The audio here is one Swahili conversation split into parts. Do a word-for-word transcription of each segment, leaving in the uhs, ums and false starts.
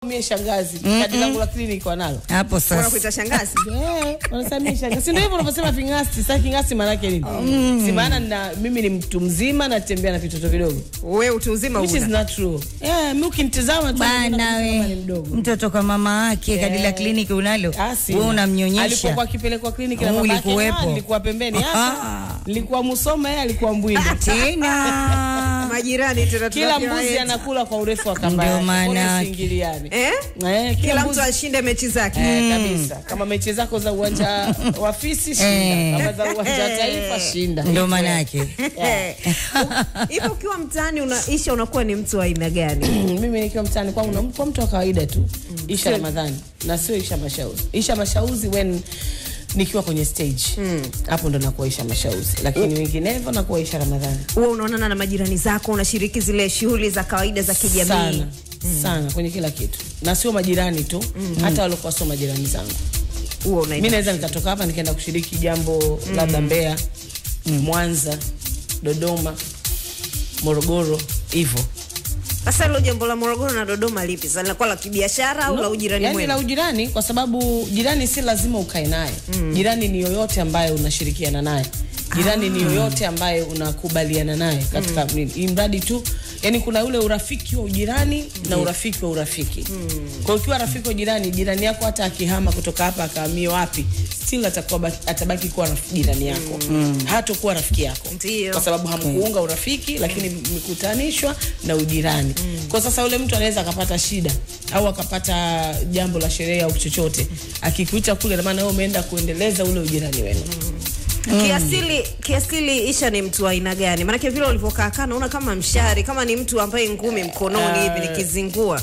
Mimi shangazi, kadi langu la kliniki wanalo. Hapo sasa. Unakuita shangazi? Eh, wanasema shangazi. Ndio hivyo unaposema vingasti, sasa kingasti maana yake nini? Si maana na mimi ni mtu mzima natembea na vitoto vidogo. Wewe utu uzima una. Which is not true. Eh, mimi ukinitazama tu bana wewe mtoto kwa mama yake kadi la kliniki unalo. Wewe unamnyonyesha. Alipokuwa akipelekwa kliniki na mama yake, nilikuwa pembeni hapa. Nilikuwa Musoma, yeye alikuwa Mbwindi. Tena majirani tena kila mbuzi anakula kwa urefu wa kamba. Ndio maana singiliani. Eh? Eh, kila, kila mtu ashinde mechi zake. Eh, mm. kabisa. Kama mechi zako za uwanja wa Fisi shinda, eh. kama za uwanja wa Taifa shinda. Ndio maana yake. Hivi ukiwa mtaani unaisha unakuwa ni mtu wa aina gani? Mimi nikiwa mtaani kwangu na mtu mtu wa kawaida tu. Isha Ramadhani na sio Isha Mashauzi. Isha Mashauzi when nikiwa kwenye stage hapo mm. ndo nakuwa Isha Mashauzi, lakini mm. wenginevyo nakuwa Isha Ramadhani. Wewe unaonana na majirani zako, unashiriki zile shughuli za kawaida za kijamii sana mm. sana kwenye kila kitu, na sio majirani tu mm. hata walikuwa sio majirani zangu. Wewe unaenda mimi naweza nikatoka hapa nikaenda kushiriki jambo mm. labda Mbeya, mm. Mwanza, Dodoma, Morogoro hivyo. Sasa leo jambo la Morogoro na Dodoma lipi? Sasa linakuwa la kibiashara au no, la ujirani mwema? Yaani la ujirani, kwa sababu jirani si lazima ukae naye. Mm. Jirani ni yoyote ambaye unashirikiana naye. Jirani ah. ni yoyote ambaye unakubaliana naye katika mm. imradi tu, yani kuna ule urafiki wa ujirani mm. na urafiki wa urafiki. Mm. Kwa ukiwa rafiki wa jirani, jirani yako hata akihama kutoka hapa akahamia wapi, still atakuwa atabaki kuwa jirani yako. Mm. Hatakuwa rafiki yako. Ndiyo. Kwa sababu hamkuunga urafiki lakini mkutanishwa na ujirani. Mm. Kwa sasa ule mtu anaweza akapata shida au akapata jambo la sherehe au chochote, akikuita kule na maana wewe umeenda kuendeleza ule ujirani wenu. Mm. Mm. Kiasili kiasili Isha ni mtu wa aina gani? Maana vile ulivyokaa kana unaona kama mshari, kama ni mtu ambaye ngumi mkononi hivi uh, nikizingua.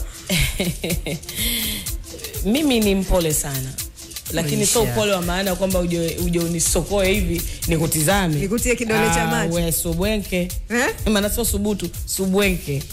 Mimi ni mpole sana. Lakini sio upole wa maana kwamba uje uje unisokoe hivi nikutizame. Nikutie kidole cha macho. Wewe subwenke. Eh? Maana sio subutu, subwenke.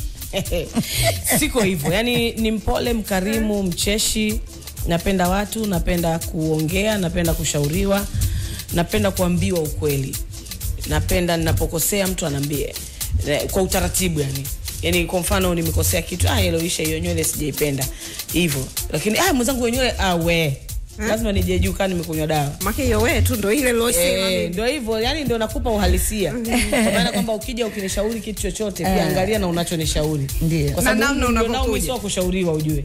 Siko hivyo. Yaani ni mpole, mkarimu, mcheshi, napenda watu, napenda kuongea, napenda kushauriwa. Napenda kuambiwa ukweli. Napenda ninapokosea mtu anambie kwa utaratibu yani. Yaani kwa mfano nimekosea kitu, ah ile Isha hiyo nywele sijaipenda. Hivyo. Lakini ah mwenzangu nywele ah we. Lazima nije juu kani nimekunywa dawa. Maki hiyo wewe tu ndio ile losema eh, ndio hivyo, yani ndio nakupa uhalisia. Kwa maana kwamba ukija ukinishauri kitu chochote pia angalia na unachonishauri. Ndio. Kwa sababu namna unapokuja sio kushauriwa ujue.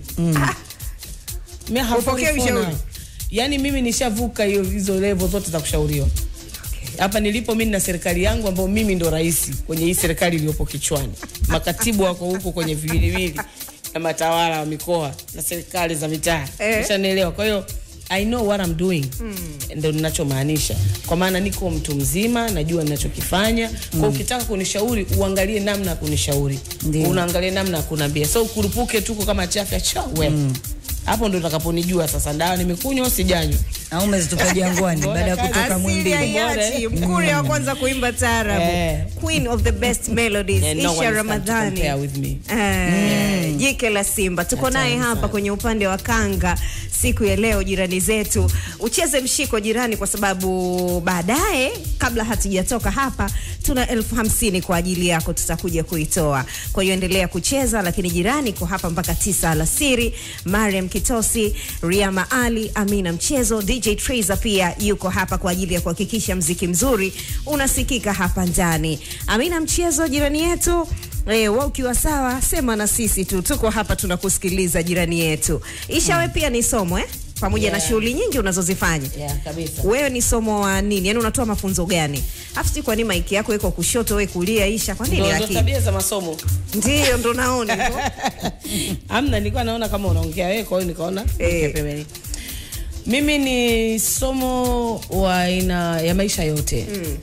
Mimi hapokei ushauri. Yani mimi nishavuka hiyo hizo level zote za kushauriwa. Hapa okay. Nilipo mimi na serikali yangu ambao mimi ndo rais kwenye hii serikali iliyopo kichwani. Makatibu wako huko kwenye viwiliwili na matawala wa mikoa na serikali za mitaa. Ushanielewa? Kwa hiyo I know what I'm doing. Mm. Ndio ninachomaanisha. Kwa maana niko mtu mzima, najua ninachokifanya. Mm. Kwa ukitaka kunishauri, uangalie namna ya kunishauri. Unaangalia namna ya kunambia. So kurupuke tuko kama chafya cha wewe. Mm. Hapo ndo utakaponijua sasa dawa nimekunywa sijanywa. Au umezitupa jangwani baada ya kutoka Mwimbili. Mkuri wa kwanza kuimba taarabu. Eh. Queen of the best melodies, yeah, Isha no Ramadhani. With me. Eh, mm. Jike la Simba. Tuko naye hapa kwenye upande wa kanga siku ya leo jirani zetu. Ucheze mshiko jirani kwa sababu baadaye kabla hatujatoka hapa tuna elfu hamsini kwa ajili yako tutakuja kuitoa. Kwa hiyo endelea kucheza, lakini jirani kwa hapa mpaka tisa alasiri. Mariam Kitosi, Riyama Ali, Amina Mchezo, D J Treza pia yuko hapa kwa ajili ya kuhakikisha mziki mzuri unasikika hapa ndani. Amina Mchezo jirani yetu, eh wewe ukiwa sawa sema na sisi tu. Tuko hapa tunakusikiliza jirani yetu. Isha wewe pia ni somo eh? Pamoja yeah. na shughuli nyingi unazozifanya. Yeah, kabisa. Wewe ni somo wa nini? Yaani unatoa mafunzo gani? Afu kwa nini mic yako iko kushoto wewe kulia Isha? Kwa nini yake? Ndio tabia za masomo. Ndio ndo naona hivyo. Amna nilikuwa naona kama unaongea wewe kwa hiyo nikaona hey. Pembeni. Mimi ni somo wa aina ya maisha yote. Mm.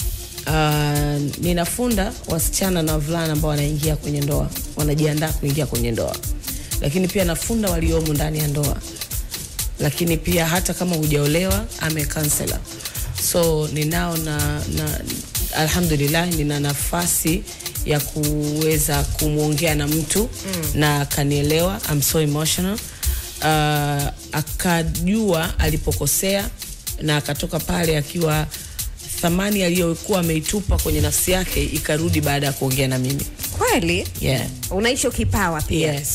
Uh, ninafunda wasichana na wavulana ambao wanaingia kwenye ndoa, wanajiandaa kuingia kwenye ndoa. Lakini pia nafunda waliomo ndani ya ndoa. Lakini pia hata kama hujaolewa ame counselor. So ninao na, na alhamdulillah nina nafasi ya kuweza kumuongea na mtu mm. na akanielewa. I'm so emotional. Uh, akajua alipokosea na akatoka pale akiwa thamani aliyokuwa ameitupa kwenye nafsi yake ikarudi baada ya kuongea na mimi. Kweli? Yeah. Unaicho kipawa pia. Yes.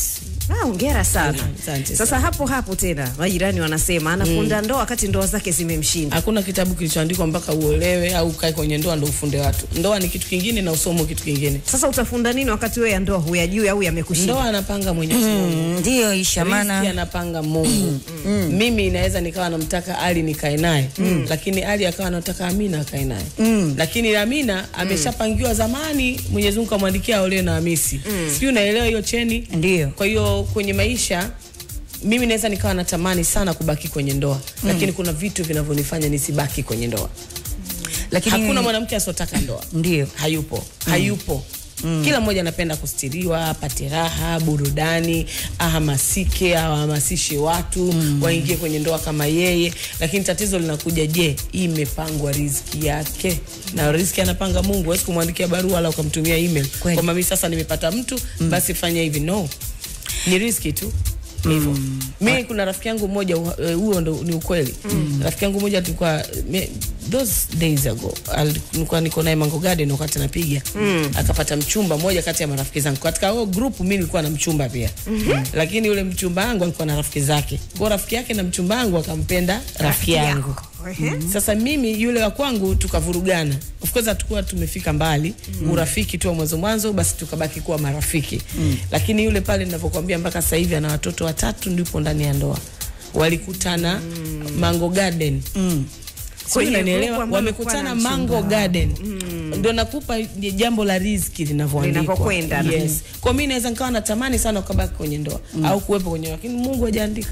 Ah, hongera sana. Asante. Sasa hapo hapo tena majirani wanasema anafunda mm. ndoa wakati ndoa zake zimemshinda. Hakuna kitabu kilichoandikwa mpaka uolewe au ukae kwenye ndoa ndio ufunde watu. Ndoa ni kitu kingine na usomo kitu kingine. Sasa utafunda nini wakati wewe ya ndoa huyajui au yamekushinda? Ndoa anapanga Mwenyezi Mungu. Ndio Isha, maana riziki anapanga Mungu. Mm. Mimi inaweza nikawa namtaka Ali nikae naye, mm. lakini Ali akawa anataka Amina akae naye. Mm. Lakini Amina ameshapangiwa zamani, Mwenyezi Mungu amwandikia aolewe na Hamisi. Mm. Sio, unaelewa hiyo cheni? Ndio. Kwa hiyo kwenye maisha mimi naweza nikawa natamani sana kubaki kwenye ndoa, mm. lakini kuna vitu vinavyonifanya nisibaki kwenye ndoa. Lakini hakuna mwanamke asotaka ndoa. Ndio. Hayupo. Mm. Hayupo. Mm. Kila mmoja anapenda kustiriwa, apate raha, burudani, ahamasike, ahamasishe watu, mm. waingie kwenye ndoa kama yeye. Lakini tatizo linakuja, je, imepangwa riziki yake? Na riziki anapanga Mungu. Huwezi kumwandikia barua wala ukamtumia email kwa mimi sasa nimepata mtu, mm. basi fanya hivi. No. Ni riziki tu. Hivyo. Mm. Mimi kuna rafiki yangu mmoja, huo uh, ndo ni ukweli. Mm. Rafiki yangu mmoja tulikuwa those days ago alikuwa niko naye Mango Garden wakati napiga. Mm. Akapata mchumba mmoja kati ya marafiki zangu. Katika huo group mimi nilikuwa na mchumba pia. Mm -hmm. Lakini yule mchumba wangu alikuwa na rafiki zake. Kwa rafiki yake na mchumba wangu akampenda rafiki yangu. Mm-hmm. Sasa mimi yule wa kwangu tukavurugana. Of course hatakuwa tumefika mbali, mm. urafiki tu mwanzo mwanzo, basi tukabaki kuwa marafiki. Mm. Lakini yule pale ninavyokuambia mpaka sasa hivi ana watoto watatu, ndipo ndani ya ndoa. Walikutana mm. Mango Garden. Mm. Kwa hiyo unanielewa, wamekutana Mango Garden. Mm. Ndio nakupa jambo la riziki linavyoandikwa. Linapokwenda. Yes. Kwa mimi naweza nikawa natamani sana ukabaki kwenye ndoa, mm. au kuwepo kwenye, lakini Mungu hajaandika.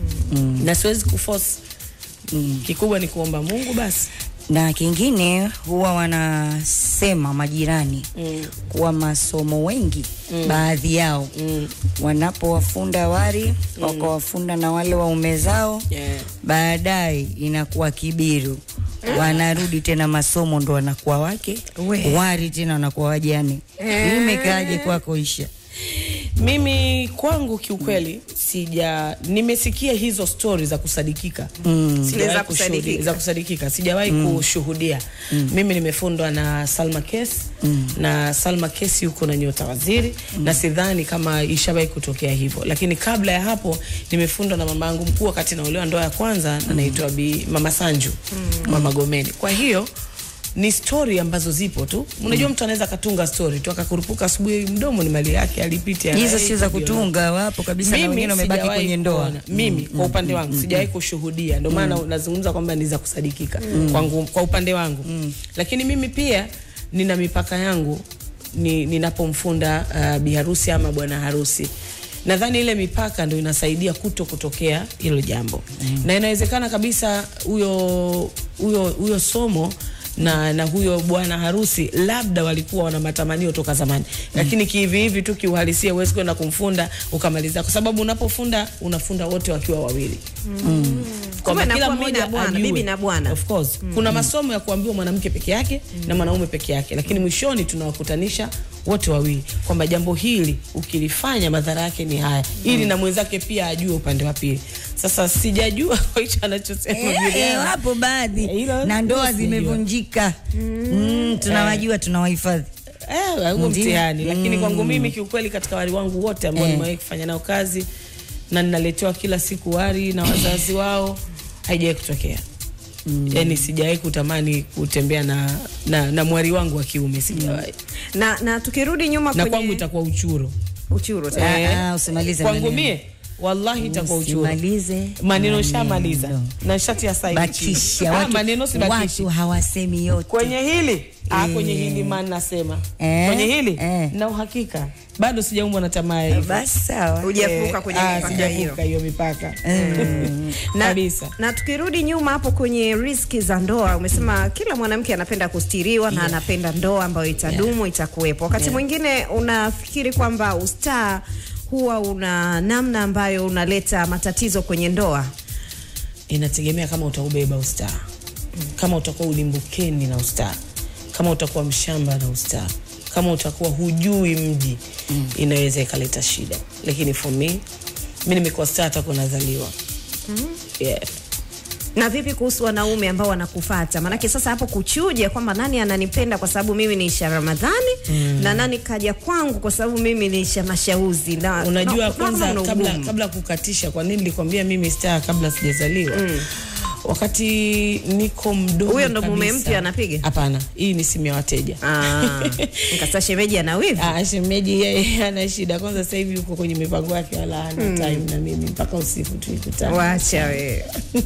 Mm. Na siwezi kuforce. Mm. Kikubwa ni kuomba Mungu basi. Na kingine huwa wanasema majirani, mm. kuwa masomo wengi, mm. baadhi yao, mm. wanapowafunda wari, mm. wakawafunda na wale waume zao, yeah. baadaye inakuwa kibiru. Mm. Wanarudi tena masomo ndo wanakuwa wake, we. Wari tena wanakuwa wajane. Mm. Imekaaje kwako Isha? Mimi kwangu kiukweli sija nimesikia hizo story za kusadikika. Mm. Za kusadikika. Za kusadikika. Sijawahi mm. kushuhudia. Mm. Mimi nimefundwa na Salma Kesi, mm. na Salma Kesi yuko na Nyota Waziri, mm. na sidhani kama ishawahi kutokea hivyo. Lakini kabla ya hapo nimefundwa na mama yangu mkuu wakati naolewa ndoa ya kwanza, mm. anaitwa Bi Mama Sanju, mm. Mama Gomeni. Kwa hiyo ni story ambazo zipo tu. Unajua, mm. mtu anaweza katunga story tu akakurupuka asubuhi, mdomo ni mali yake, alipitia. Hizo si za kutunga, wapo kabisa na wengine wamebaki kwenye ndoa. Mimi mm. kwa upande wangu mm. sijawahi kushuhudia. Ndio maana mm. nazungumza kwamba ni za kusadikika mm. kwangu, kwa upande wangu. Mm. Lakini mimi pia nina mipaka yangu ni ninapomfunda uh, bi harusi ama bwana harusi. Nadhani ile mipaka ndio inasaidia kuto kutokea hilo jambo. Mm. Na inawezekana kabisa huyo huyo huyo somo na na huyo bwana harusi labda walikuwa wana matamanio toka zamani. Mm. Lakini kihivi hivi tu kiuhalisia huwezi kwenda kumfunda ukamaliza, kwa sababu unapofunda unafunda wote wakiwa wawili. Mm. Kwa kila mmoja bwana, bibi na bwana. Of course. Mm. Kuna masomo ya kuambiwa mwanamke peke yake, mm. na mwanaume peke yake, lakini mwishoni tunawakutanisha wote wawili kwamba jambo hili ukilifanya madhara yake ni haya, mm. ili na mwenzake pia ajue upande wa pili. Sasa sijajua kwa hicho anachosema vile. Eh, hapo baadhi e, na ndoa zimevunjika. Mm. Mm, tunawajua, tunawahifadhi. Eh, huo mtihani. Mm. Lakini kwangu mimi kiukweli katika wali wangu wote ambao eh. nimewahi kufanya nao kazi na ninaletewa kila siku wali na wazazi wao, haijawahi kutokea. Mm. Yaani sijawahi kutamani kutembea na na, na mwari wangu wa kiume, sijawahi. Mm. Na na tukirudi nyuma kwenye, na kwangu itakuwa uchuro. Uchuro tena. Eh, ah, usimalize kwangu mie wallahi itakuwa uchuro. Usimalize maneno, shamaliza na shati ya saidi. Bakisha watu, maneno sibakisha. Watu hawasemi yote kwenye hili. E. Ah, kwenye hili maana nasema. E. Kwenye hili e. na uhakika bado sijaumbwa na tamaa hiyo. Basi sawa. Hujavuka kwenye ah, mipaka hiyo. Sijavuka hiyo mipaka. Mm. na, kabisa. Na tukirudi nyuma hapo kwenye riziki za ndoa, umesema kila mwanamke anapenda kustiriwa, yeah. na anapenda ndoa ambayo itadumu, yeah. itakuwepo. Wakati yeah. mwingine unafikiri kwamba ustaa huwa una namna ambayo unaleta matatizo kwenye ndoa? Inategemea kama utaubeba ustaa. Mm. Kama utakuwa ulimbukeni na ustaa. Kama utakuwa mshamba na ustaa. Kama utakuwa hujui mji, mm. inaweza ikaleta shida. Lakini for me, mimi nimekuwa star hata kunazaliwa. Mm. Yeah. Na vipi kuhusu wanaume ambao wanakufuata? Maana sasa hapo kuchuja kwamba nani ananipenda kwa sababu mimi ni Isha Ramadhani mm. na nani kaja kwangu kwa sababu mimi ni Isha Mashauzi. Na unajua na, kwanza na kabla kabla kukatisha, kwa nini nilikwambia mimi star kabla sijazaliwa? Mm. Wakati niko mdogo. Huyo ndo mume mpya anapiga? Hapana, hii ni simu ya wateja. Ah. Nikasa shemeji ana wivu. Ah, shemeji yeye ana shida. Kwanza sasa hivi yuko kwenye mipango yake, wala hana mm. time na mimi mpaka usiku tulikutana. Waacha wewe.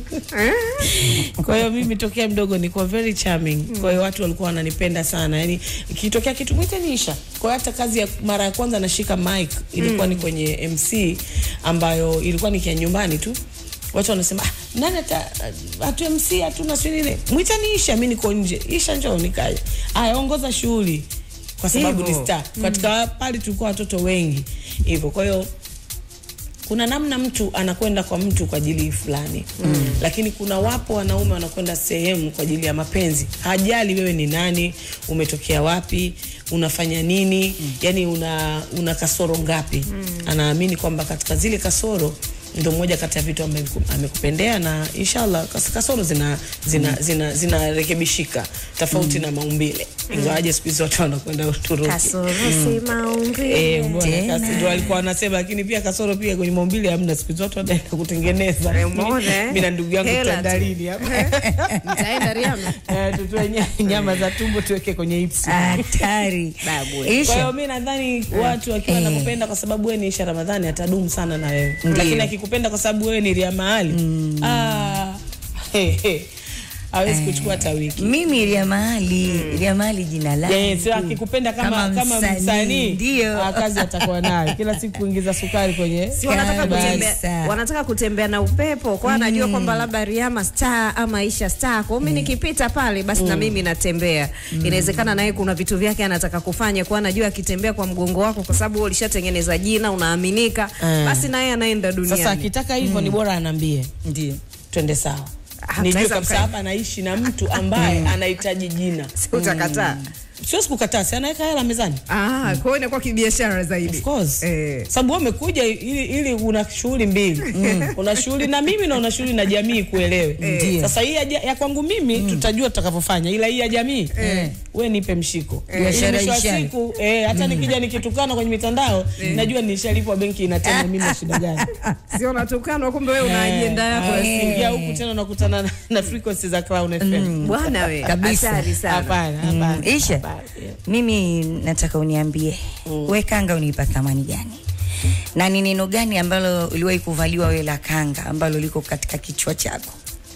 Kwa hiyo mimi tokea mdogo niko very charming. Kwa hiyo watu walikuwa wananipenda sana. Yaani ikitokea kitu mwite Nisha. Kwa hiyo hata kazi ya mara ya kwanza nashika mic ilikuwa mm. ni kwenye M C ambayo ilikuwa ni kia nyumbani tu. Watu wanasema, ah, nani ata atu M C hatuna sio nini? Mwita ni Isha, mimi niko nje. Isha njoo nikae. Aya, ongoza shughuli. Kwa sababu ni star. Mm. Katika pale tulikuwa watoto wengi. Hivyo. Kwa hiyo kuna namna mtu anakwenda kwa mtu kwa ajili fulani. Mm. Lakini kuna wapo wanaume wanakwenda sehemu kwa ajili ya mapenzi. Hajali wewe ni nani, umetokea wapi, unafanya nini, mm. yani una una kasoro ngapi. Mm. Anaamini kwamba katika zile kasoro ndio moja kati ya vitu amekupendea, na inshallah kasoro zina zina zina zinarekebishika tofauti mm. na maumbile. Ingawaje siku hizo watu wanakwenda Uturuki. Kasoro si maumbile. Eh, mbona kasoro ndio alikuwa anasema, lakini pia kasoro pia kwenye maumbile hamna, siku hizo watu wanaenda kutengeneza. Mimi na ndugu yangu tandalini hapa. Mtaenda Riama. Eh, tutoe nyama za tumbo tuweke kwenye hips. Hatari. Babu. Kwa hiyo mimi nadhani watu wakiwa nakupenda kwa sababu wewe ni Isha Ramadhani atadumu sana na wewe. Lakini kupenda kwa sababu wewe ni Riama Ali. Mm. Ah. He he. Hawezi kuchukua hata wiki. Mimi Riama Ali, mm. Riama Ali jina langu. Yeah, sio akikupenda kama kama, kama msanii ndio kazi atakuwa nayo. Kila siku kuingiza sukari kwenye. Si wanataka kutembea, wanataka kutembea na upepo. Kwa mm. anajua kwamba labda Riama star ama Isha star. Kwa mimi mm. nikipita pale basi mm. na mimi natembea. Mm. Inawezekana naye kuna vitu vyake anataka kufanya, kwa anajua akitembea kwa mgongo wako kwa sababu wewe ulishatengeneza jina, unaaminika. Mm. Basi naye anaenda duniani. Sasa akitaka hivyo mm. ni bora anambie. Ndio. Twende sawa. Nijue kabisa hapa naishi na mtu ambaye anahitaji jina. Si utakataa. Siwezi kukataa, si anaweka hela mezani. Ah, kwa hiyo inakuwa kibiashara zaidi. Of course. Eh. Sababu wewe umekuja ili ili una shughuli mbili. Mm. Una shughuli na mimi na una shughuli na jamii kuelewe. Eh. Sasa hii ya, ya kwangu mimi mm. tutajua tutakavyofanya, ila hii ya jamii eh. wewe nipe mshiko. Biashara eh. siku eh hata mm. nikija nikitukana kwenye mitandao eh. najua nishalipwa benki inatema mimi na shida gani. Sio unatukana kumbe wewe una agenda yako. Ingia huku tena unakutana na frequency za Crown F M. Bwana wewe. Hatari sana. Hapana, hapana. Isha. Yeah. Mimi nataka uniambie mm. we kanga unipa thamani gani? Na ni neno gani ambalo uliwahi kuvaliwa wewe la kanga ambalo liko katika kichwa chako?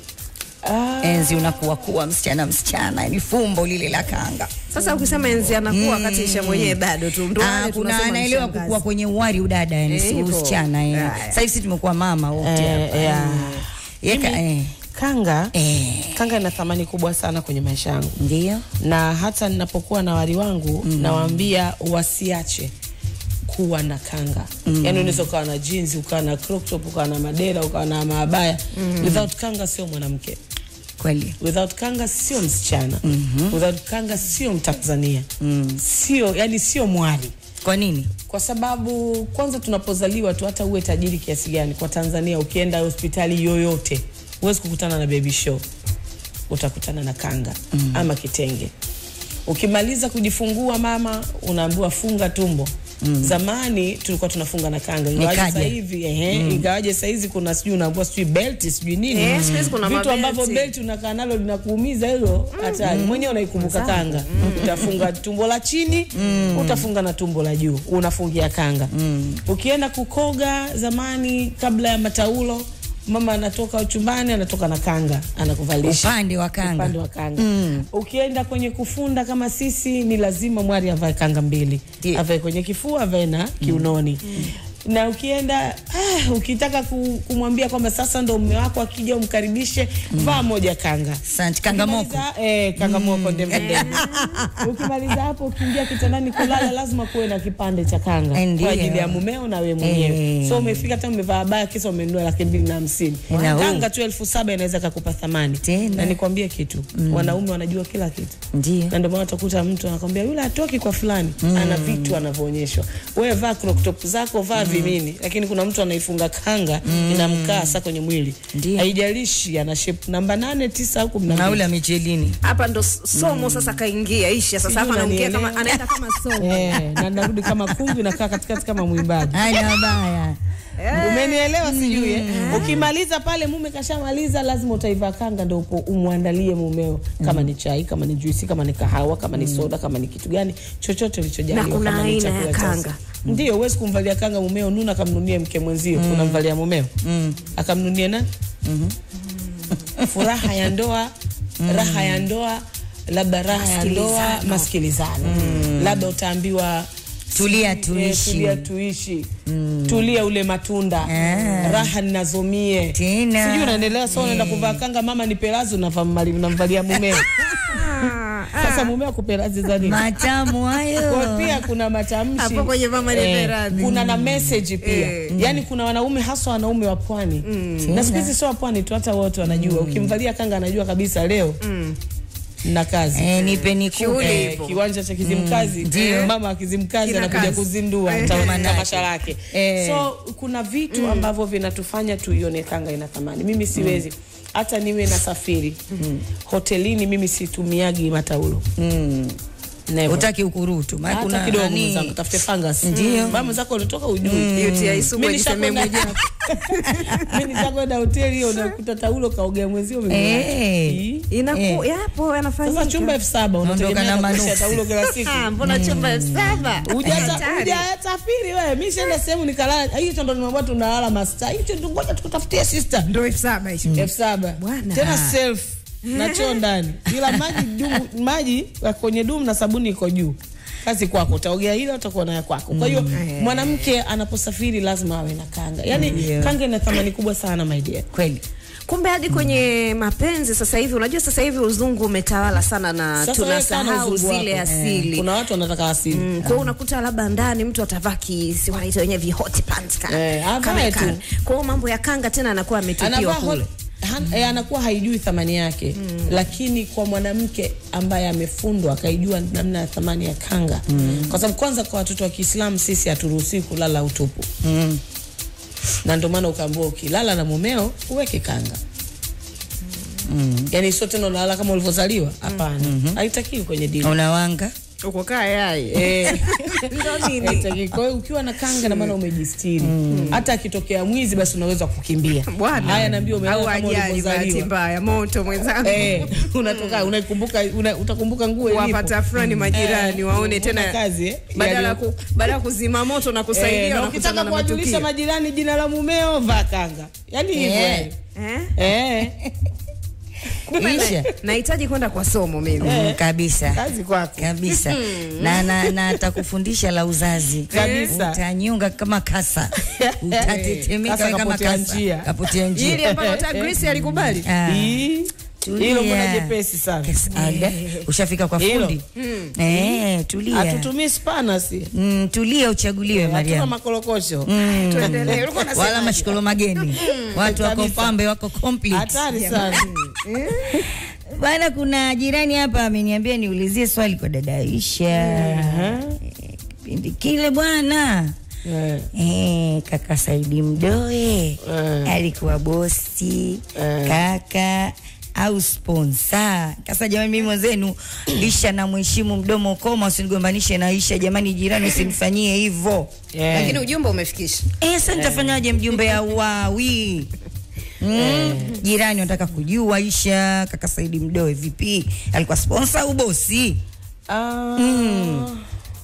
Ah. Enzi unakuwa kuwa msichana msichana, ni fumbo lile la kanga. Sasa ukisema enzi anakuwa mm. kati Isha mwenyewe bado tu ndo ah, kuna anaelewa kukua kwenye uwari udada, yani si msichana eh. Sasa hivi tumekuwa mama wote hapa. Eh, Yeka eh kanga eh. Kanga ina thamani kubwa sana kwenye maisha yangu. Ndio. Na hata ninapokuwa na wali wangu mm. nawaambia wasiache kuwa na kanga. Mm. Yaani unaweza kuwa na jeans, ukawa na crop top, ukawa na madera, ukawa na mabaya. Mm. Without kanga sio mwanamke. Kweli. Without kanga sio msichana. Mm -hmm. Without kanga sio Mtanzania. Mm. Sio, yani sio mwali. Kwa nini? Kwa sababu kwanza tunapozaliwa tu, hata uwe tajiri kiasi gani kwa Tanzania, ukienda hospitali yoyote huwezi kukutana na baby show, utakutana na kanga mm. ama kitenge. Ukimaliza kujifungua mama unaambiwa funga tumbo. Mm. Zamani tulikuwa tunafunga na kanga. Ingawaje sasa hivi ehe, mm. ingawaje sasa hizi kuna sijui unaambiwa sijui belt sijui nini. Eh, mm. kuna vitu ambavyo belt unakaa nalo linakuumiza hilo hatari. Mm. Mwenyewe unaikumbuka kanga. Mm. Utafunga tumbo la chini, mm. utafunga na tumbo la juu. Unafungia kanga. Mm. Ukienda kukoga zamani kabla ya mataulo, mama anatoka chumbani anatoka na kanga anakuvalisha upande wa kanga upande wa kanga. Mm. Ukienda kwenye kufunda kama sisi ni lazima mwari avae kanga mbili. Yeah. Avae kwenye kifua, avae na kiunoni. Mm. Na ukienda ah, ukitaka kumwambia kwamba sasa ndo mume wako akija umkaribishe, mm. vaa moja kanga. Asante, kanga moko. Eh, kanga moko mm. ndembe ndembe. Ukimaliza hapo ukiingia kitandani kulala lazima kuwe na kipande cha kanga. And kwa ajili ya mumeo na wewe mwenyewe. Eh. So umefika hata umevaa baya kisa umenunua laki mbili na hamsini. Kanga tu elfu saba inaweza kukupa thamani. Tena. Na nikwambie kitu, mm. wanaume wanajua kila kitu. Ndio. Na ndio maana utakuta mtu anakuambia yule atoki kwa fulani, mm. ana vitu anavyoonyeshwa. Wewe vaa crop top zako, vaa vimini, lakini kuna mtu anaifunga kanga mm. inamkaa sasa kwenye mwili. Haijalishi ana shape namba nane, tisa au kumi na mbili. Na ule Michelini. Hapa ndo somo mm. sasa kaingia Aisha. Sasa hapa anaongea kama anaenda kama somo. Eh, na narudi kama kungu na kaa katikati kama mwimbaji. Haya baya. Yeah. Umenielewa sijui eh? Mm. Ukimaliza pale mume kashamaliza, lazima utaiva kanga ndio umwandalie mumeo kama mm. ni chai, kama ni juisi, kama ni kahawa, kama ni soda, kama ni kitu gani chochote ulichojaliwa, kama ni chakula kanga. Mm. Ndio huwezi kumvalia kanga mumeo nuna kamnunie mke mwenzio, mm. unamvalia mumeo. Mm. Akamnunie na mhm. Mm furaha ya ndoa, mm. raha ya ndoa, labda raha ya ndoa, masikilizano. Mm. Labda utaambiwa tulia tuishi, tulia tuishi, mm. tulia ule matunda, yeah. raha ninazomie. Sijui unaendelea sio unaenda kuvaa kanga, mama ni pelazo na famali unamvalia mumeo. Sasa mumeo kupelazi za nini? Matamu hayo. Kwa pia kuna matamshi. Hapo kwenye mama ni pelazi. Kuna na message pia. Eh. Yaani kuna wanaume hasa wanaume wa pwani. Mm. Na siku hizi sio wa pwani tu, hata wote wanajua. Mm. Ukimvalia kanga anajua kabisa leo. Mm. na kazi. Eh, nipe nikupe. Eh, kiwanja cha Kizimkazi. Mm. Mama Kizimkazi anakuja kuzindua tamasha lake. Eh. So kuna vitu mm. ambavyo vinatufanya tuione kanga ina thamani. Mimi siwezi. Mm. Hata niwe na safiri. Mm. Hotelini mimi situmiagi mataulo. Mm. Never. Utaki ukurutu. Maana kuna kidogo mzangu tafute fungus. Ndio. Mama zako unatoka ujui. Mm. Yote haisumbui jiseme mmoja. Mimi nitakwenda hoteli unakuta taulo kaogea mwenzio mimi. Eh. Inaku yapo yanafanyika. Sasa chumba elfu saba unaondoka na manusi taulo kila siku. Ah, mbona chumba elfu saba? Hujata hujasafiri wewe. Mimi shenda sehemu nikalala. Hiyo ndo nimwambia tunalala master. Hicho ndo ngoja tukutafutie sister. Ndio elfu saba hicho. elfu saba. Tena self na choo ndani. Bila maji dumu, maji kwenye dumu na sabuni iko juu. Kazi kwako, utaogea ile utakuwa nayo kwako. Kwa hiyo mm. mwanamke anaposafiri lazima awe na kanga. Yaani mm, yeah. kanga ina thamani kubwa sana my dear. Kweli. Kumbe hadi kwenye mm. mapenzi sasa hivi, unajua sasa hivi uzungu umetawala sana na tunasahau zile asili. Eh. Kuna watu wanataka asili. Mm. Kwa hiyo unakuta labda ndani mtu atavaa si wanaita wenyewe vi hot pants kama. Eh, kama tu. Kwa hiyo mambo ya kanga tena anakuwa ametupiwa kule. Han, mm. eh, anakuwa haijui thamani yake. Mm. Lakini kwa mwanamke ambaye amefundwa akaijua namna ya thamani ya kanga. Mm. Kwa sababu kwanza kwa watoto wa Kiislamu sisi haturuhusiwi kulala utupu. Mm. Na ndio maana ukaambiwa ukilala na mumeo uweke kanga. Mm. Yaani sio tena unalala kama ulivyozaliwa. Hapana. Mm-hmm. Haitakiwi kwenye dini. Unawanga uko kaa yai. Eh. Ndio nini? Haitakiwi. Kwa hiyo ukiwa na kanga na maana umejistiri. Mm. Hata akitokea mwizi basi unaweza kukimbia. Bwana. Haya naambia umelala kama ulivyozaliwa. Mbaya moto mwenzangu. Eh, unatoka unaikumbuka una, utakumbuka nguo ilipo. Wapata frani majirani eh, waone tena kazi eh. Badala ku, badala kuzima moto na kusaidia eh, na ukitaka kuwajulisha majirani jina la mumeo vaa kanga. Yaani hivyo. Eh. Eh. Isha. Nahitaji kwenda kwa somo mimi. Mm, kabisa. Kazi kwako. Kabisa. na na na atakufundisha la uzazi. Kabisa. Utanyunga kama kasa. Utatetemeka kama kasa. Kapotea njia. Ili ambalo ta Grace alikubali. Hilo mbona jepesi sana. Aga, ushafika kwa fundi. Mm. Eh, tulia. Atutumii spana si. Mm, tulia uchaguliwe yeah, Mariam. Hatuna makorokosho. Mm. Tuendelee. Ulikuwa unasema wala mashikolo mageni. Watu wako pambe wako complete. Hatari sana. Bwana, kuna jirani hapa ameniambia niulizie swali kwa dada Aisha. Kipindi kile bwana. Yeah. Eh, kaka Saidi Mdoe yeah. alikuwa bosi yeah. kaka au sponsor. Kasa jamani, mimi mwenzenu lisha na mheshimu mdomo koma, usinigombanishe na Aisha jamani, jirani usinifanyie hivyo. Yeah. Lakini ujumbe umefikisha. Eh, sasa nitafanyaje mjumbe ya wawi? Mm. Yeah. Jirani nataka kujua Aisha kaka Saidi Mdoe vipi? Alikuwa sponsor au bosi? Ah. Uh... Mm.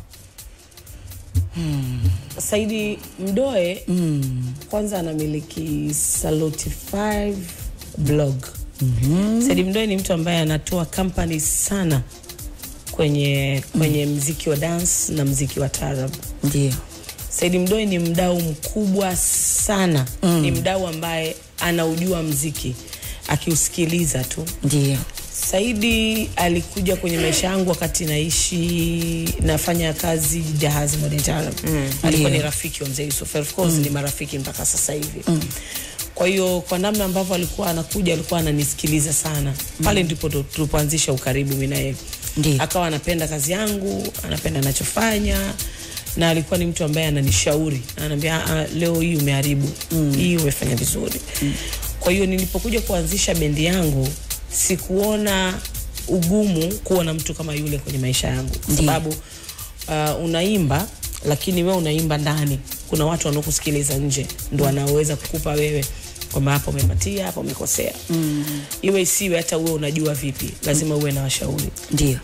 Hmm. Saidi Mdoe mm. kwanza anamiliki Saloti five blog. Mm-hmm. Saidi Mdoe ni mtu ambaye anatoa company sana kwenye kwenye mm. muziki wa dance na muziki wa taarab. Ndio. Saidi Mdoe ni mdau mkubwa sana. Mm. Ni mdau ambaye anaujua muziki akiusikiliza tu. Ndio. Saidi alikuja kwenye maisha yangu wakati naishi nafanya kazi Jahazi Modern Taarab. Mm. Alikuwa yeah. ni rafiki wa Mzee Yusuf. Of course mm. ni marafiki mpaka sasa hivi. Mm. Kwa hiyo kwa namna ambavyo alikuwa anakuja alikuwa ananisikiliza sana. Pale ndipo mm. tulipoanzisha ukaribu mimi na yeye. Akawa anapenda kazi yangu, anapenda ninachofanya. na alikuwa ni mtu ambaye ananishauri, ananiambia leo hii umeharibu, mm. hii umefanya vizuri. Mm. Kwa hiyo nilipokuja kuanzisha bendi yangu sikuona ugumu kuwa na mtu kama yule kwenye maisha yangu, kwa sababu uh, unaimba lakini wewe unaimba ndani, kuna watu wanaokusikiliza nje ndio wanaoweza kukupa wewe kwamba hapo umepatia, hapo umekosea. Mm. Iwe isiwe hata wewe unajua vipi, lazima uwe na washauri. Ndio.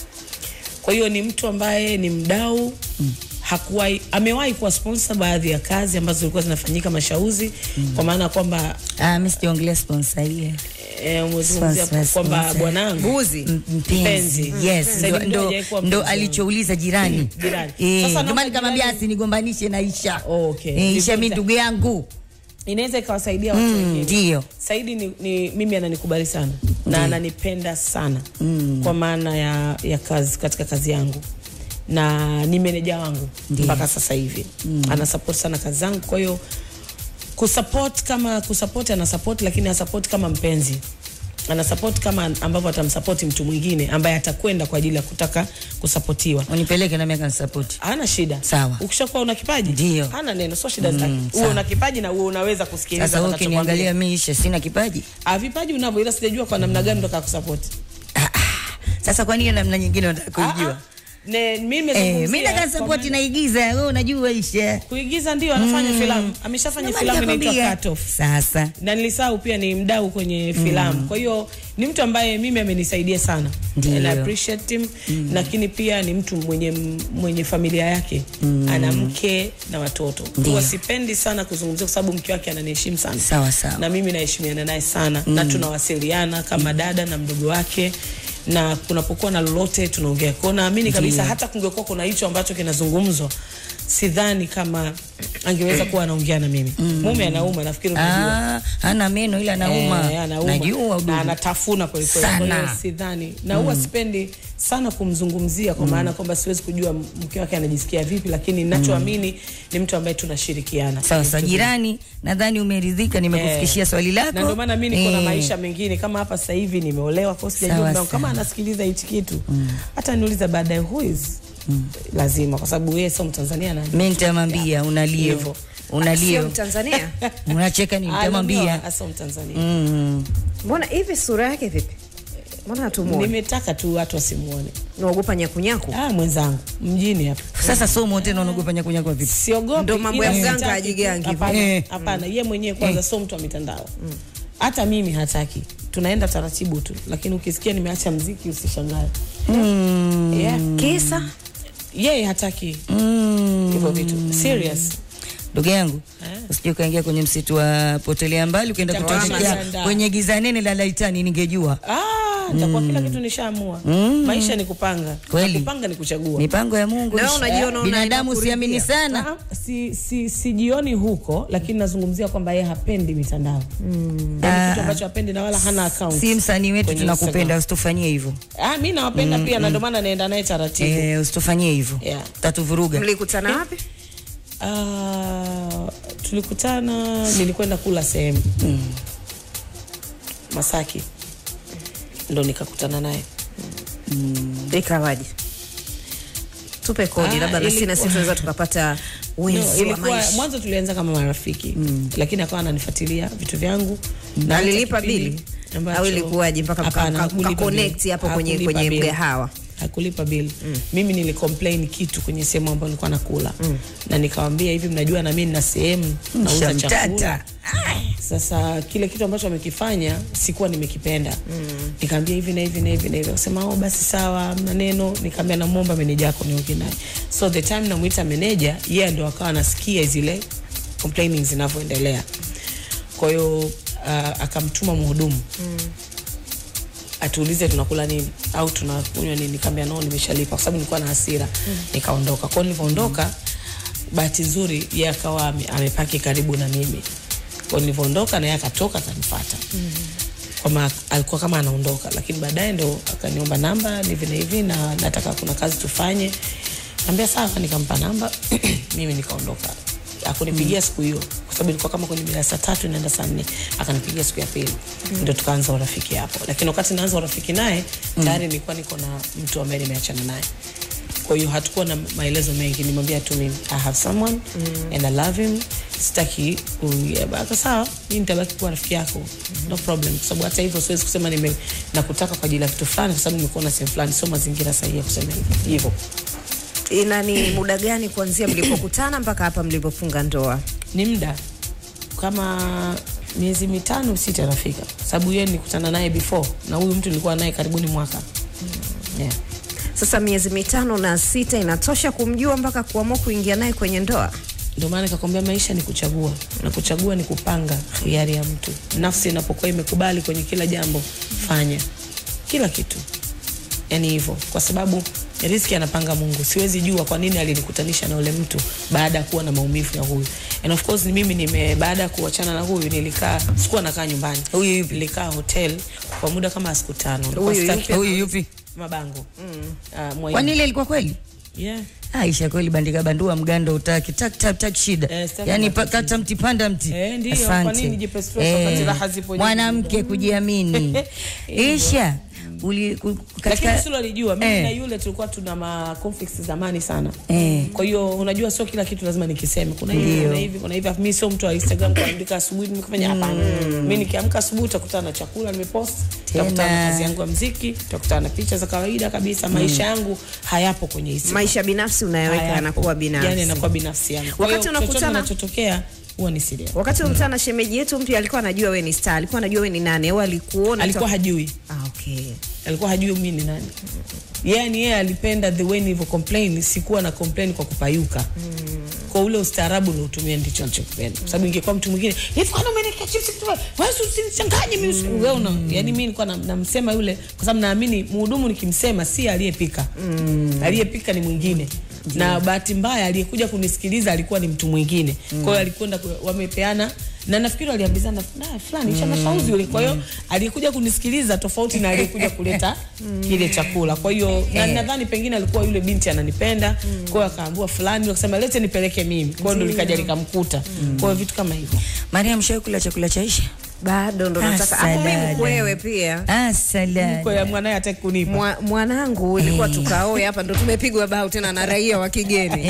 Kwa hiyo ni mtu ambaye ni mdau. Mm. Hakuwahi, amewahi kuwa sponsor baadhi ya kazi ambazo zilikuwa zinafanyika Mashauzi. Mm. Kwa maana kwamba ah mimi siongelea sponsor ile. Eh, umezungumzia kwamba bwanangu Buzi mpenzi. Yes, ndo ndo alichouliza jirani. Jirani. Sasa ndio maana nikamwambia asinigombanishe na Isha. Okay. Eh, Isha mimi ndugu yangu. Inaweza ikawasaidia watu mm, wengine. Ndio. Saidi ni, ni mimi ananikubali sana. Mm. Na ananipenda sana. Mm. Kwa maana ya ya kazi, katika kazi yangu. Na ni meneja wangu mpaka sasa hivi. Mm. Ana support sana kazi zangu, kwa hiyo kusupport kama kusupport ana support, lakini ana support kama mpenzi. Ana support kama ambavyo atamsupport mtu mwingine ambaye atakwenda kwa ajili ya kutaka kusupportiwa. Unipeleke na mimi kan support. Hana shida. Sawa. Ukishakuwa una kipaji? Ndio. Hana neno, so shida zake. Mm, uwe una kipaji na uwe unaweza kusikiliza. Sasa wewe ukiniangalia mimi Isha sina kipaji? Ah, vipaji unavyo, ila sijajua kwa namna gani ndo kukusupport. Ah, ah. Sasa kwa nini namna nyingine unataka kujua? Ah, ah. Ne mimi eh, mimi nataka support naigiza, wewe unajua Isha. Kuigiza ndio anafanya mm. filamu. Ameshafanya no, filamu inaitwa Cut Off. Sasa. Na nilisahau pia ni mdau kwenye mm. filamu. Kwa hiyo ni mtu ambaye mimi amenisaidia sana. And I appreciate him. Mm. Lakini pia ni mtu mwenye mwenye familia yake. Mm. Ana mke na watoto. Kwa sipendi sana kuzungumzia kwa sababu mke wake ananiheshimu sana. Sawa sawa. Na mimi naheshimiana naye sana. Mm. Na tunawasiliana kama dada na mdogo wake. Na kunapokuwa na lolote tunaongea. Kwa naamini kabisa hata kungekuwa kuna hicho ambacho kinazungumzwa, sidhani kama angeweza kuwa anaongea na mimi. Mm. Mume anauma, nafikiri unajua. Ah, hana meno ila anauma. E, anauma. Najua na anatafuna kwa kweli. Kwa hiyo sidhani. Na huwa mm. sipendi sana kumzungumzia kwa maana mm. kwamba siwezi kujua mke wake anajisikia vipi, lakini ninachoamini mm. ni mtu ambaye tunashirikiana. Sasa jirani, nadhani umeridhika nimekufikishia e, swali lako. Na ndio maana mimi niko na e. maisha mengine kama hapa sasa hivi nimeolewa, kwa sijajua kama anasikiliza hichi kitu. Mm. Hata niuliza baadaye who is mm. lazima, kwa sababu yeye sio Mtanzania na mimi nitamwambia unalio. Unalio. Sio Mtanzania. Unacheka ni nitamwambia sio Mtanzania. Mm. Mbona hivi sura yake vipi? Mbona hatumuone? Nimetaka tu watu wasimuone. Unaogopa nyakunyaku? Ah, mwenzangu mjini hapa. Sasa somo tena unaogopa nyakunyaku vipi? Siogopi. Ndio mambo ya mganga ajigangi. Hapana, hapana, yeye mwenyewe kwanza sio mtu wa mitandao. Hata mimi hataki. Tunaenda taratibu tu, lakini ukisikia nimeacha muziki usishangae. Mm. Yeah. Kisa yeye hataki. Mm. Hivyo vitu serious. Ndugu yangu, eh? Usije kaingia kwenye msitu wa potelea mbali ukaenda kutoshia kwenye giza nene la laitani ningejua. Ah, nitakuwa mm. kila kitu nishaamua. Mm. Maisha ni kupanga. Kweli. Kupanga ni kuchagua. Mipango ya Mungu. Na unajiona una binadamu siamini sana. Na, si si sijioni huko, lakini nazungumzia kwamba yeye hapendi mitandao. Mm. Yaani kitu ambacho hapendi na wala hana account. Si msanii wetu tunakupenda, usitufanyie hivyo. Ah, mimi nawapenda mm, pia mm. na ndio maana naenda naye taratibu. Eh, usitufanyie hivyo. Yeah. Tatuvuruga. Mlikutana wapi? Ah, uh, tulikutana nilikwenda kula sehemu. Mm. Masaki. Ndo nikakutana naye. Mm. Ikawaje? Tupe kodi, labda na sisi na sisi tunaweza tukapata wenzi no, wa maisha. Mwanzo tulianza kama marafiki, mm. lakini akawa ananifuatilia vitu vyangu. Mm. Na alilipa bili? Au ilikuwaje mpaka mka connect hapo kwenye kwenye mgahawa? Hakulipa bili. Mm. Mimi nilicomplain kitu kwenye sehemu ambayo nilikuwa nakula. Mm. Na nikamwambia hivi, mnajua na mimi nina sehemu nauza chakula. Sasa kile kitu ambacho amekifanya sikuwa nimekipenda. Mm. Nikamwambia hivi na hivi na hivi na hivi. Akasema oh basi sawa, mna neno. Nikamwambia namuomba meneja yako niongee naye. So the time namuita meneja, yeye ndo akawa anasikia zile complaining zinavyoendelea. Kwa hiyo uh, akamtuma mhudumu. Mm. Atuulize tunakula nini au tunakunywa nini. Nikamwambia no, nimeshalipa, kwa sababu nilikuwa na hasira. Mm. Nikaondoka. Kwa nilipoondoka, mm. bahati nzuri yeye akawa amepaki karibu na mimi. Kwa nilipoondoka na yeye akatoka akanifuata. Mm. Kama alikuwa kama anaondoka, lakini baadaye ndo akaniomba namba hivi na hivi na nataka kuna kazi tufanye. Nikamwambia sawa, nikampa namba. Mimi nikaondoka. Akunipigia mm. siku hiyo, kwa sababu ilikuwa kama kwenye bila saa tatu inaenda saa nne. Akanipigia siku ya pili. Mm. Ndio tukaanza urafiki hapo. Lakini wakati naanza urafiki naye, mm. tayari nilikuwa niko na mtu ambaye nimeachana naye. Kwa hiyo hatakuwa na maelezo mengi, nimwambia tu mimi I have someone mm. and I love him, sitaki uyabaka sawa, mimi nitabaki kuwa rafiki yako mm. no problem, kwa sababu hata hivyo siwezi kusema nime nakutaka kwa ajili ya vitu fulani, kwa sababu nimekuwa na sehemu fulani, sio mazingira sahihi ya kusema hivyo. Ina ni muda gani kuanzia mlipokutana mpaka hapa mlipofunga ndoa? Ni muda kama miezi mitano sita rafika, sababu yeye nilikutana naye before na huyu mtu nilikuwa naye karibuni mwaka mm. yeah. Sasa miezi mitano na sita inatosha kumjua mpaka kuamua kuingia naye kwenye ndoa? Ndio maana nikakwambia maisha ni kuchagua, na kuchagua ni kupanga hiari ya mtu. Nafsi inapokuwa imekubali kwenye kila jambo, fanya kila kitu, yani hivyo, kwa sababu riziki anapanga Mungu. Siwezi jua kwa nini alinikutanisha na ule mtu baada ya kuwa na maumivu ya huyu. And of course ni mimi nime baada ya kuachana na huyu nilikaa, sikuwa nakaa nyumbani. Huyu yupi? Nilikaa hotel kwa muda kama siku tano. Huyu yupi? Mabango. Mm. Uh, kwa nini ile ilikuwa kweli? Yeah. Aisha kweli bandika bandua mgando utaki tak tak tak shida. Eh, yani kata mti panda mti. Eh, ndio kwa nini nijipe stress eh, wakati raha zipo. Mwanamke kujiamini. Aisha uli katika lakini sio alijua mimi eh. na yule tulikuwa tuna ma conflicts zamani sana eh. Kwa hiyo unajua sio kila kitu lazima nikiseme, kuna hivi kuna hivi kuna hivi. Mimi sio mtu wa Instagram kuandika asubuhi nimefanya hapana. mm. Mimi nikiamka asubuhi utakutana na chakula nimepost, utakutana na kazi yangu ya muziki, utakutana na picha za kawaida kabisa. mm. Maisha yangu hayapo kwenye Instagram. Maisha binafsi unayoweka yanakuwa binafsi, yani inakuwa binafsi yangu. Wakati unakutana kinachotokea huwa ni siri. Wakati unakutana na shemeji yetu, mtu alikuwa anajua wewe ni star, alikuwa anajua wewe ni nani au alikuona? Alikuwa hajui. Ah, okay. Alikuwa hajui mimi ni nani. Yani yeye alipenda the way nilivyo complain, sikuwa na complain kwa kupayuka. Mm. Kwa ule ustaarabu unaotumia ndicho anachopenda. Kwa sababu ingekuwa mtu mwingine, "Hivi kwa nini umeneka chips kitu wewe? Wewe usinichanganye mimi." Wewe una, yani mimi nilikuwa namsema yule kwa sababu naamini mhudumu nikimsema si aliyepika. Mm. Aliyepika ni mwingine. Mm. Na bahati mbaya aliyekuja kunisikiliza alikuwa ni mtu mwingine. Mm. Kwa hiyo alikwenda wamepeana na nafikiri waliambizana na fulani cha mashauzi yule. Kwa hiyo aliyekuja kunisikiliza tofauti na aliyekuja kuleta kile chakula. Kwa hiyo na nadhani pengine alikuwa yule binti ananipenda. Kwa hiyo akaambua fulani akasema lete nipeleke mimi. Kwa hiyo ndo likaja likamkuta. Kwa hiyo vitu kama hivyo. Mariam shakula chakula cha Aisha? Bado ndo nataka hapo mimi mkwewe pia. Ah, salad. Mkwe ya mwanae hataki kunipa. Mwa, mwanangu ilikuwa tukaoe hapa ndo tumepigwa bao tena na raia wa kigeni.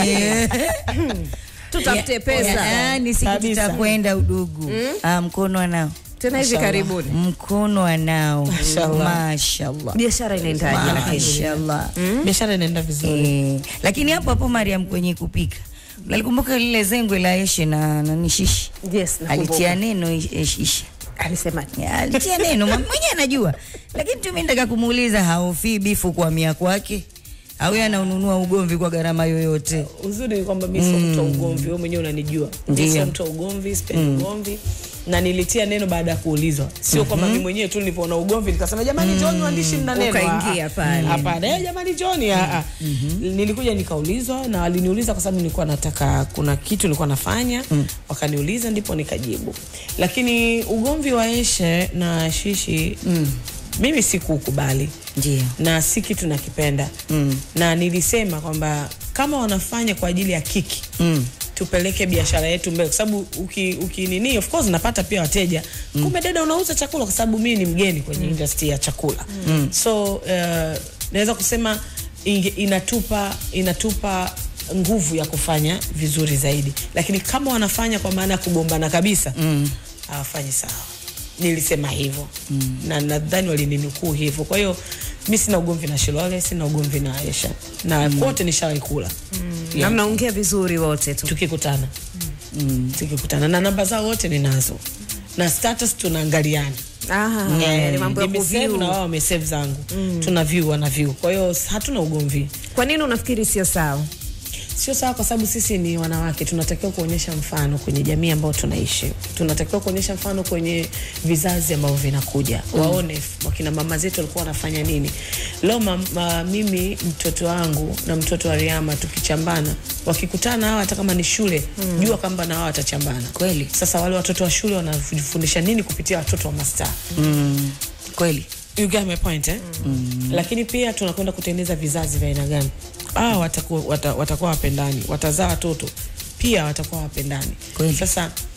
Tutafute pesa. Ah, ni siku tutakwenda udugu. Mm? Ah, mkono anao. Tena hivi karibuni. Mkono anao. Mashallah. Mashallah. Biashara inaendaje lakini? Mashallah. Mm? Biashara inaenda vizuri. Eh, lakini hapo hapo Mariam kwenye kupika. Nalikumbuka lile zengwe la Aisha na na Nishishi. Yes, nakumbuka. Alitia neno Aisha. Alisema alitia neno mwenyewe anajua. Lakini tu mimi nataka kumuuliza haofi bifu kwa mia kwake. Au yeye anaununua ugomvi kwa gharama yoyote? Uzuri ni kwamba mimi sio mtu wa ugomvi, wewe mwenyewe unanijua. Mimi sio mtu wa ugomvi, sipendi mm. ugomvi. Na nilitia neno baada ya kuulizwa. Sio mm -hmm. kwamba mimi mwenyewe tu nilipoona ugomvi nikasema jamani John waandishi na neno. Ukaingia pale. Hapana, eh jamani John a mm -hmm. Nilikuja nikaulizwa na waliniuliza kwa sababu nilikuwa nataka kuna kitu nilikuwa nafanya, mm. wakaniuliza ndipo nikajibu. Lakini ugomvi wa Aisha na Shishi mm. mimi sikukubali. Ndio. Na si kitu nakipenda. Mm. Na nilisema kwamba kama wanafanya kwa ajili ya kiki, mm. tupeleke biashara yetu mbele, kwa sababu uki, uki nini of course napata pia wateja. Mm. Kumbe dada unauza chakula, kwa sababu mimi ni mgeni kwenye mm. industry ya chakula. Mm. So uh, naweza kusema inge, inatupa inatupa nguvu ya kufanya vizuri zaidi. Lakini kama wanafanya kwa maana ya kugombana kabisa, mm. hawafanyi sawa. Nilisema hivyo. Mm. Na nadhani walininukuu hivyo. Kwa hiyo mimi sina ugomvi na Shilole, sina ugomvi na Aisha. Na mm. wote nishawahi kula. Mm. Yeah. Na mnaongea vizuri wote tu. Tukikutana. Mm. Mm. Tukikutana na namba zao wote ninazo. Na status tunaangaliana. Aha, yeah. Ni mambo ya kuview na wao wamesave zangu. Mm. Tuna view wana view. Kwa hiyo hatuna ugomvi. Kwa nini unafikiri sio sawa? Sio sawa kwa sababu sisi ni wanawake, tunatakiwa kuonyesha mfano kwenye jamii ambayo tunaishi. Tunatakiwa kuonyesha mfano kwenye vizazi ambavyo vinakuja. Mm. Waone wakina mama zetu walikuwa wanafanya nini. Leo ma, mimi mtoto wangu na mtoto wa Riyama tukichambana, wakikutana hawa hata kama ni shule, mm. jua kwamba na wao watachambana. Kweli. Sasa wale watoto wa shule wanafundisha nini kupitia watoto wa mastaa? Mm. Kweli. You get my point eh? Mm. Lakini pia tunakwenda kutengeneza vizazi vya aina gani? Ah, watakuwa wata, watakuwa wapendani, watazaa watoto pia watakuwa wapendani. Kweli. Sasa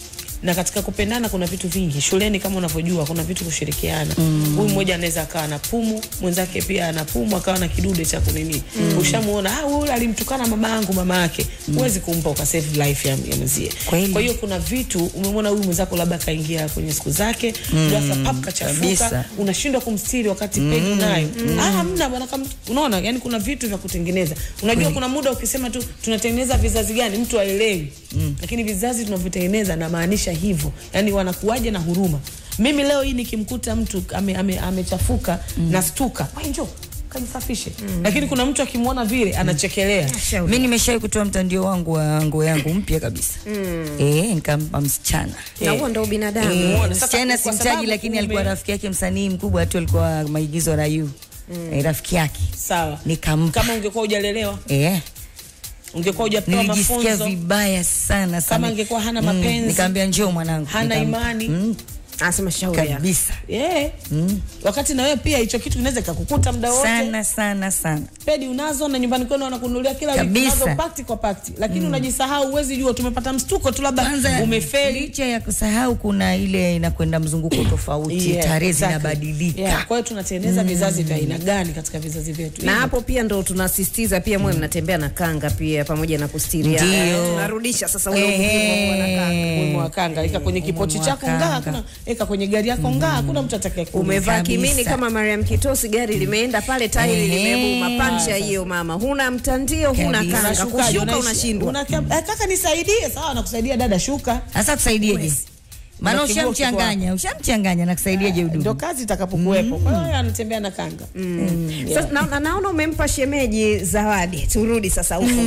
Na katika kupendana kuna vitu vingi. Shuleni kama unavyojua kuna vitu kushirikiana. Mm. Huyu mmoja anaweza akawa na pumu, mwenzake pia ana pumu, akawa na kidude cha kunini. Mm. Ushamuona, ah huyu alimtukana mama yangu mama yake. Huwezi mm. kumpa uka save life ya, ya mzie. Kwa hiyo kuna vitu umemwona huyu mwenzako labda kaingia kwenye siku zake, mm. ghafla pap kachafuka, unashindwa kumstiri wakati mm. pegi nayo. Mm. Ah hamna bwana, kama unaona, yani kuna vitu vya kutengeneza. Unajua Kweli. Kuna muda ukisema tu tunatengeneza vizazi gani mtu aelewi. Mm. Lakini vizazi tunavyotengeneza na maanisha hivyo. Yani wanakuaje na huruma. Mimi leo hii nikimkuta mtu amechafuka ame, ame mm. na stuka, wewe njoo kajisafishe. Mm. Lakini kuna mtu akimwona vile anachekelea. Mm. Mimi nimeshawahi kutoa mtandio wangu wa nguo yangu mpya kabisa. Mm. Eh, nikampa msichana. Na huo ndio binadamu. Eh, msichana simtaji lakini alikuwa rafiki yake msanii mkubwa tu, alikuwa maigizo na yu. Mm. Eh, rafiki yake. Sawa. Nikampa. Kama ungekuwa hujalelewa. Eh. Ungekuwa hujapewa mafunzo. Nilisikia vibaya sana sana. Kama angekuwa hana mapenzi. Mm. Nikamwambia njoo mwanangu. Hana imani. Mm. Asema shauri kabisa. Yeah. Mm. Wakati na wewe pia hicho kitu kinaweza kukukuta muda wote. Sana sana sana. Pedi unazo na nyumbani kwenu wanakununulia kila wiki, unazo pakti kwa pakti. Lakini mm. unajisahau, uwezi jua tumepata mstuko tu labda umefeli. Licha ya kusahau kuna ile inakwenda mzunguko tofauti, yeah, tarehe zinabadilika. Yeah. Kwa hiyo tunatengeneza mm. vizazi vya aina gani katika vizazi vyetu. Na hapo pia ndo tunasisitiza pia mwe mnatembea na kanga pia pamoja na kustiria. Tunarudisha sasa ule umuhimu wa kanga. Umuhimu wa kanga ika kwenye kipochi chako ngaa, kuna eka kwenye gari yako ngaa, kuna mtu atakaye kuuliza. Umevaa kimini kama Mariam Kitosi, gari limeenda pale, tairi limebuma, pancha hiyo mama. Huna mtandio, huna kanga, kushuka unashindwa. Unataka nisaidie, sawa nakusaidia dada shuka. Sasa kusaidieje? Maana ushamchanganya, ushamchanganya na kusaidiaje hudumu? Ndio kazi itakapokuwepo. Kwa hiyo anatembea na kanga. Sasa na naona umempa shemeji zawadi. Turudi sasa huko.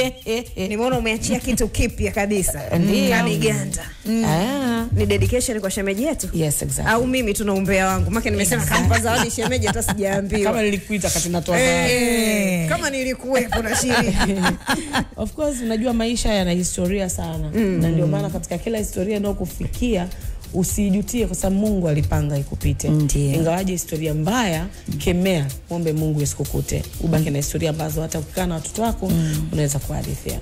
Nimeona umeachia kitu kipya kabisa. Ndio Miganda. Ah, ni dedication kwa shemeji yetu? Yes, exactly. Au mimi tuna umbea wangu. Maana nimesema kampa zawadi shemeji hata sijaambiwa. Kama nilikuita kati natoa zawadi. Kama nilikuwepo na shiri. Of course unajua maisha yana historia sana. Na ndio maana katika kila historia ndio kufikia usijutie kwa sababu Mungu alipanga ikupite. Ingawaje historia mbaya, kemea, muombe Mungu isikukute. Ubaki na historia ambazo hata ukikaa na watoto wako mm. unaweza kuhadithia.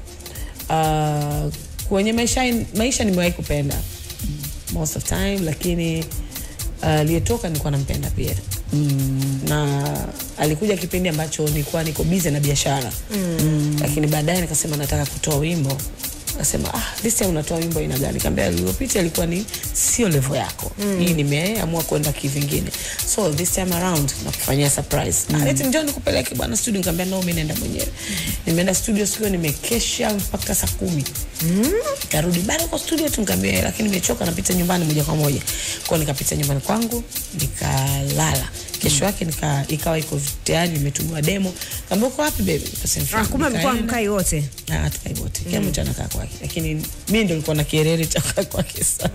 Uh, kwenye maisha maisha nimewahi kupenda most of time, lakini aliyetoka uh, nilikuwa nampenda pia. Mm. Na alikuja kipindi ambacho nilikuwa niko busy na biashara. Mm. Lakini baadaye nikasema nataka kutoa wimbo. Nasema ah this time unatoa wimbo ina gani? Nikamwambia iliyopita ilikuwa ni sio level yako. Mm. Hii nimeamua kwenda kivingine. So this time around nakufanyia surprise. Mm. Eti njoo nikupeleke bwana studio. Nikamwambia no, mimi naenda mwenyewe. Mm. Nimeenda studio siku nimekesha mpaka saa kumi. Mm. Karudi bado kwa studio tu, nikamwambia lakini nimechoka, napita nyumbani moja kwa moja. Kwa nikapita nyumbani kwangu nikalala. Kesho yake nika ikawa iko tayari nimetumwa demo. Kaambia uko wapi baby? Nikasema ah, kumbe mlikuwa mkai wote. Ah, tukai wote. Kila mtu anakaa kwake. Lakini mimi ndio nilikuwa na kierere cha kwake sana.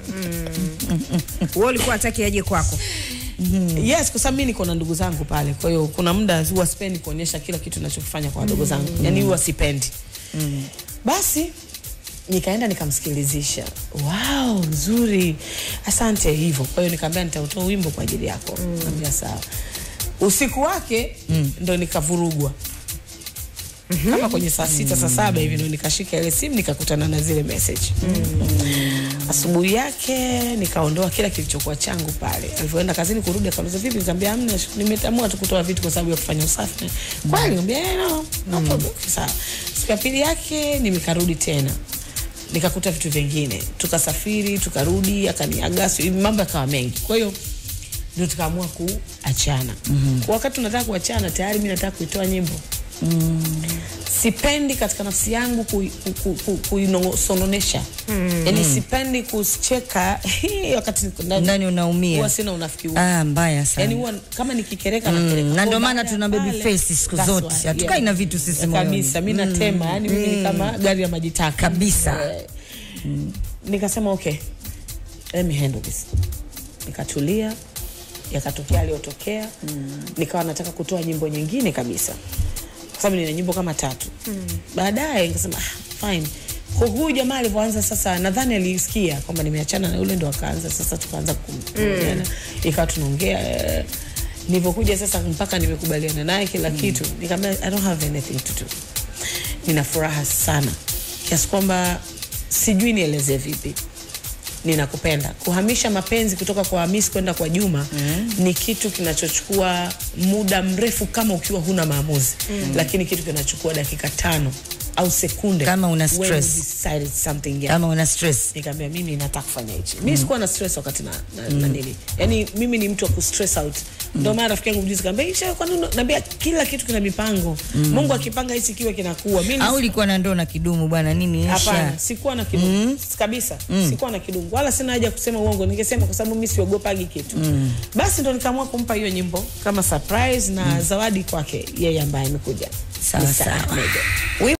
Wewe ulikuwa hataki aje kwako? Mm. Yes, kwa sababu mimi niko na ndugu zangu pale. Kwa hiyo kuna muda huwa sipendi kuonyesha kila kitu ninachofanya kwa ndugu zangu. Mm. Yaani huwa sipendi. Mm. Basi nikaenda nikamsikilizisha. Wow, nzuri. Asante hivyo. Kwa hiyo nikamwambia nitatoa wimbo kwa ajili yako. Mm. Nikamwambia sawa. Usiku wake mm. ndo nikavurugwa. Mm-hmm. Kama kwenye saa sita, saa saba hivi ndo nikashika ile simu nikakutana na zile message. Mm. Asubuhi yake nikaondoa kila kilichokuwa changu pale. Alipoenda kazini kurudi akauliza vipi? Nikamwambia hamna, nimeamua tu kutoa vitu kwa sababu ya kufanya usafi. Kwani nikamwambia no, no problem. Sawa. Siku ya pili yake nimekarudi tena. Nikakuta vitu vingine. Tukasafiri, tukarudi, akaniaga, mambo yakawa mengi. Kwa hiyo ndio tukaamua kuachana. Mm-hmm. Kwa wakati tunataka kuachana tayari mimi nataka kuitoa nyimbo. Mm. Sipendi katika nafsi yangu kuinosononesha. Ku, ku, ku, mm. Yaani sipendi kucheka wakati ndani unaumia. Huwa sina unafiki huo. Ah, mbaya sana. Yaani huwa kama nikikereka mm. nakereka. Na ndio maana tuna baby face siku zote. Hatukai na vitu sisi moyoni. Kabisa, mimi natema, yani mimi ni kama gari ya maji taka. Kabisa. Mm. Nikasema okay. Let me handle this. Nikatulia, yakatokea aliyotokea. Mm. Nikawa nataka kutoa nyimbo nyingine kabisa. Kwa sababu nina nyimbo kama tatu. Mm. Baadaye nikasema ah, fine. Kwa huyu jamaa alipoanza sasa, nadhani alisikia kwamba nimeachana na yule, ndo akaanza sasa tukaanza kuongea. Mm. Ikawa tunaongea. Nilipokuja sasa mpaka nimekubaliana naye kila mm. kitu, nikamwambia I don't have anything to do. Nina furaha sana. Kiasi kwamba sijui nieleze vipi. ninakupenda. Kuhamisha mapenzi kutoka kwa Hamisi kwenda kwa Juma mm. ni kitu kinachochukua muda mrefu kama ukiwa huna maamuzi mm. lakini kitu kinachukua dakika tano au sekunde kama una stress decided something yeah. kama una stress nikamwambia mimi nataka kufanya hichi mimi mm. sikuwa na stress wakati na na, mm. na nini yani mimi ni mtu wa ku stress out mm. ndio maana rafiki yangu mjuzi kaambia isha kwa nini naambia kila kitu kina mipango mm. Mungu akipanga hichi kiwe kinakuwa mimi au ulikuwa na ndoo na kidumu bwana nini isha hapana sikuwa na kidumu mm. kabisa mm. sikuwa na kidumu wala sina haja kusema uongo ningesema kwa sababu mimi siogopagi kitu mm. basi ndo nikaamua kumpa hiyo nyimbo kama surprise na mm. zawadi kwake yeye ambaye amekuja sawa sawa.